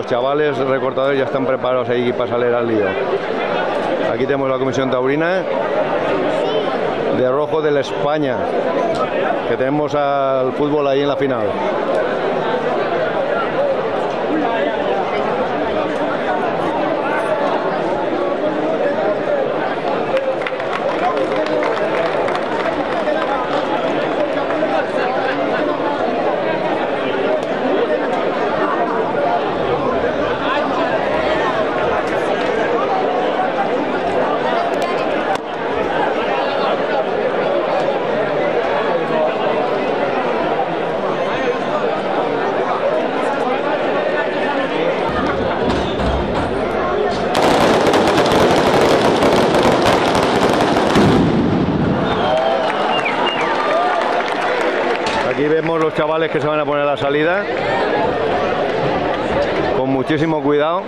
los chavales recortadores ya están preparados ahí para salir al lío. Aquí tenemos la comisión taurina de rojo del España, que tenemos al fútbol ahí en la final. Aquí vemos los chavales que se van a poner a la salida con muchísimo cuidado.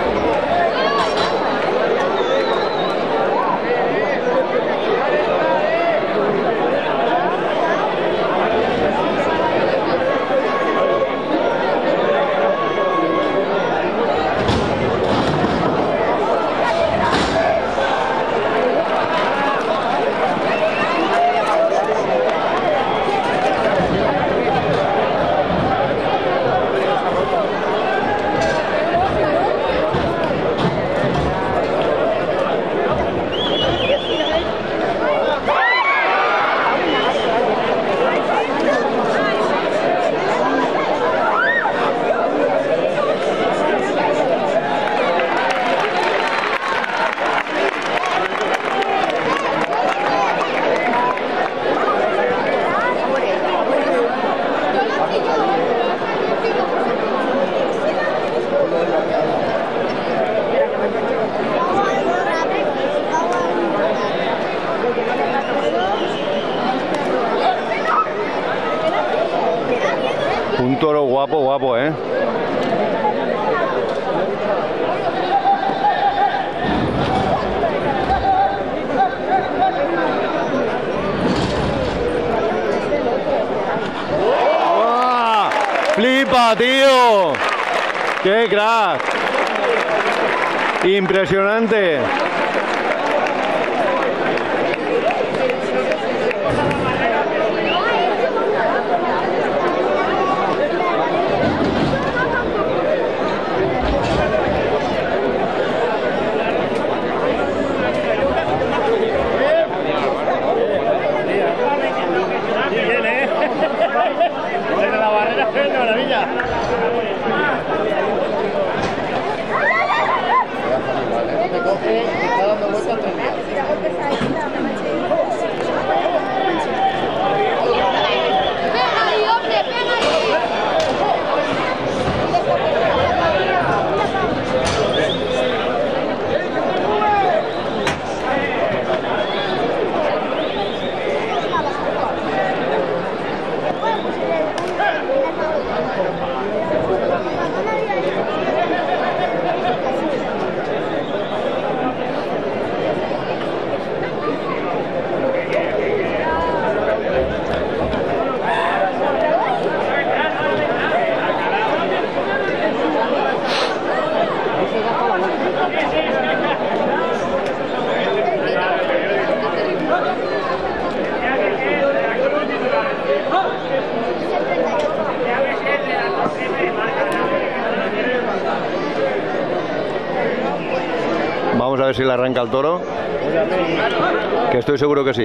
Un toro guapo, guapo, ¿eh? ¡Wow! ¡Flipa, tío! ¡Qué crack! Impresionante. Vamos a ver si le arranca el toro, que estoy seguro que sí.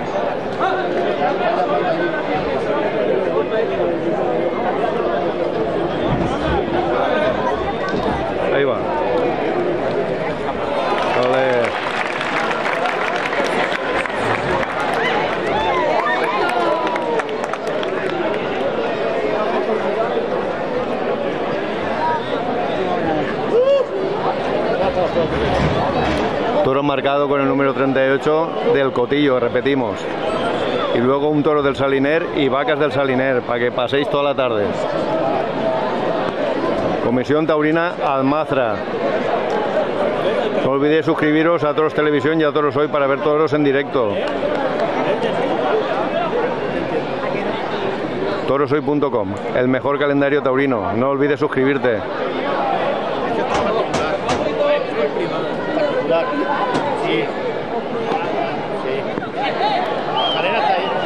Ahí va. Olé. Toro marcado con el número 38 del Cotillo, repetimos. Y luego un toro del Saliner y vacas del Saliner, para que paséis toda la tarde. Comisión Taurina Almazra. No olvidéis suscribiros a Toros Televisión y a Toros Hoy para ver toros en directo. Torosoy.com, el mejor calendario taurino. No olvides suscribirte. Particular. Sí. Sí. Carrera está ahí.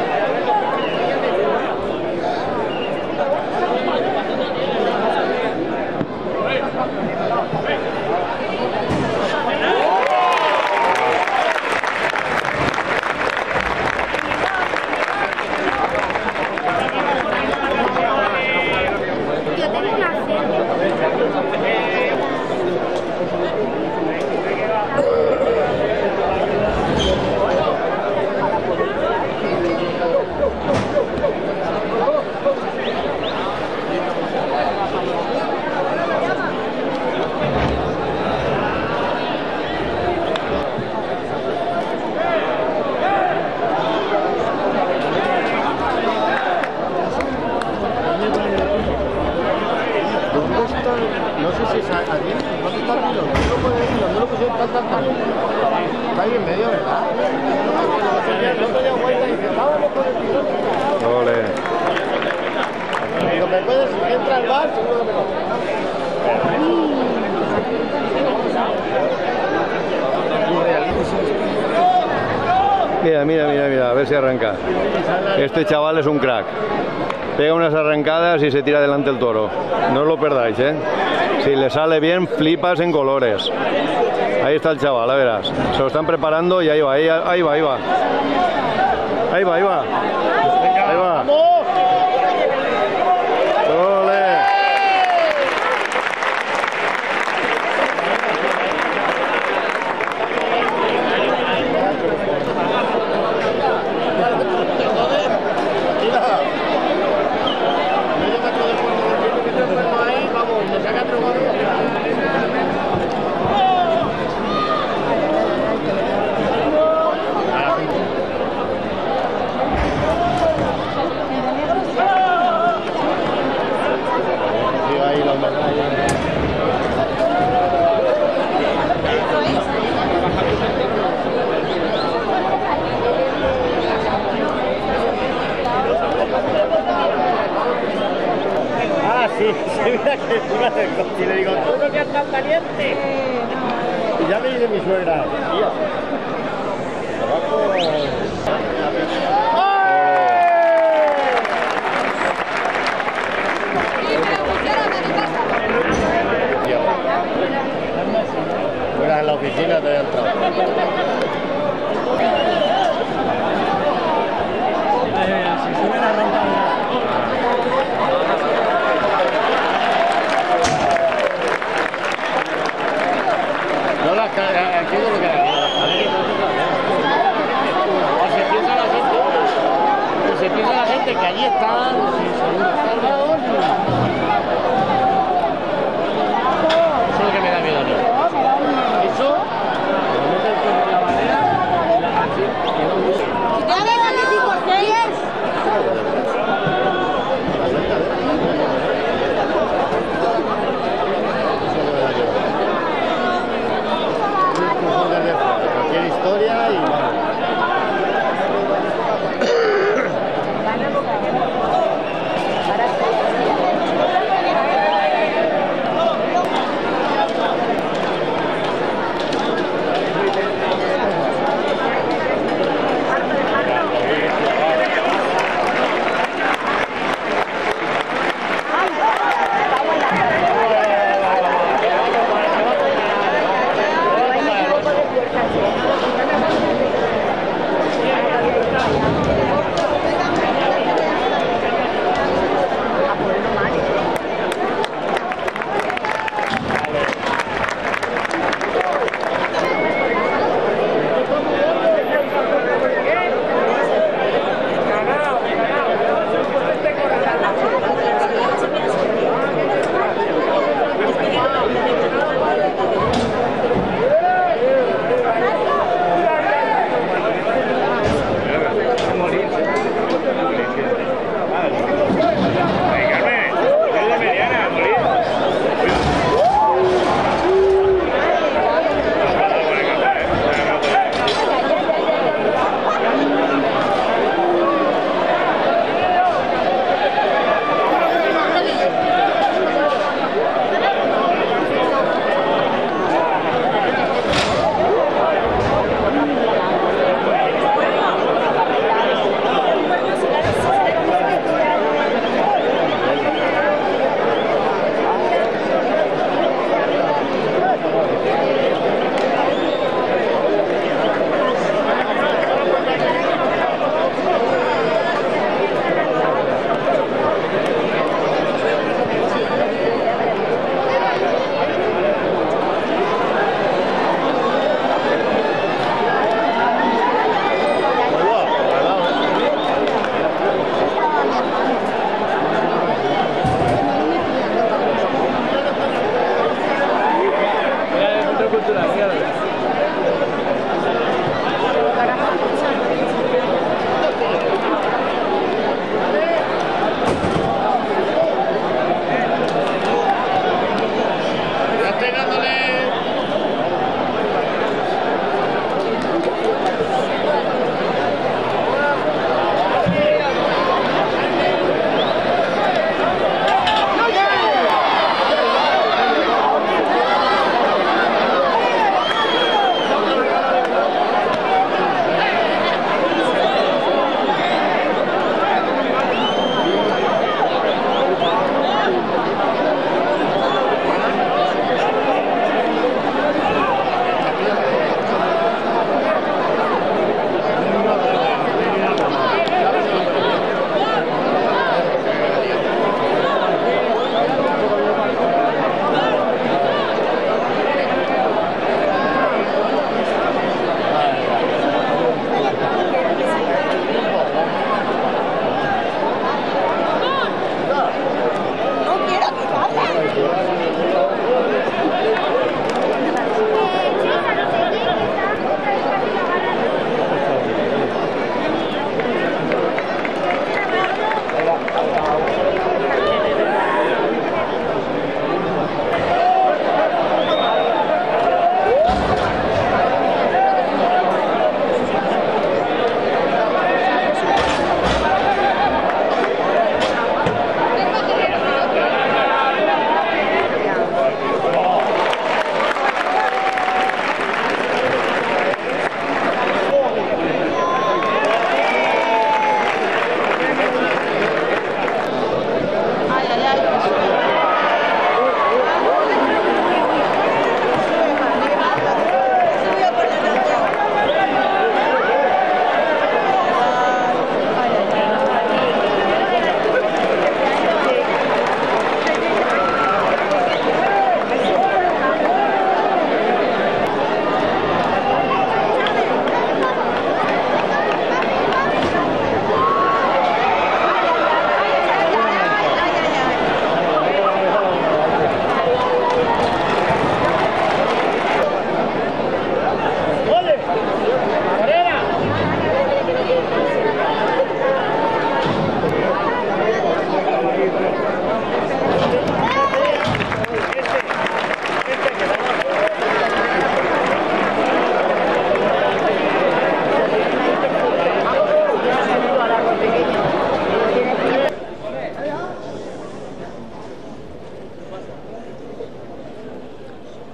No sé si es aquí, ¿dónde está el hilo? ¿Dónde lo puede ir? ¿Dónde lo pusieron tan? Está ahí en medio, ¿verdad? No tenía vuelta y estábamos con el piloto. Ole. Digo, ¿me puedes? Si entra el bar, seguro que me lo... Mira, a ver si arranca. Este chaval es un crack. Pega unas arrancadas y se tira delante el toro. No os lo perdáis, ¿eh? Si le sale bien, flipas en colores. Ahí está el chaval, a verás. Se lo están preparando y ahí va. Ahí va. ¡Ole! Sí, mira que encima del coche y le digo, ¿tú no que estás caliente? Y ya me dice mi suegra, tía. Fuera en la oficina te había entrado. Aquí no lo que se piensa la gente que allí están salvados. Eso es lo que me da miedo a mí. Eso la bandera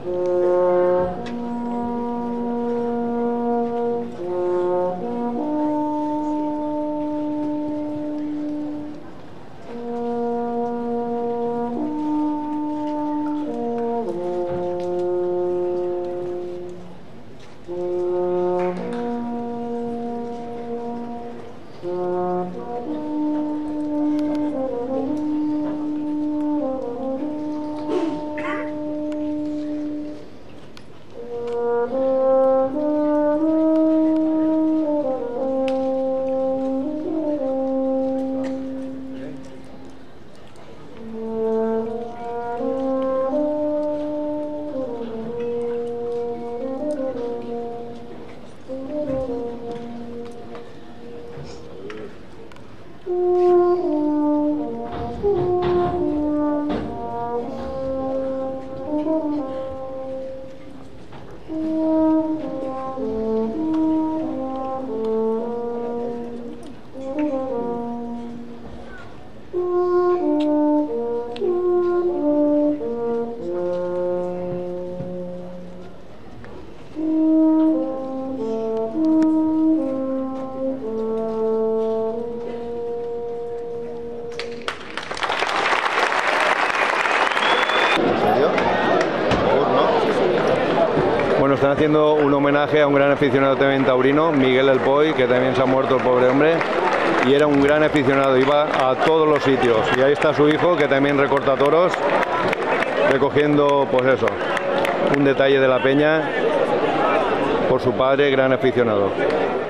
Están haciendo un homenaje a un gran aficionado también taurino, Miguel El Poi, que también se ha muerto el pobre hombre, y era un gran aficionado, iba a todos los sitios. Y ahí está su hijo, que también recorta toros, recogiendo, pues eso, un detalle de la peña por su padre, gran aficionado.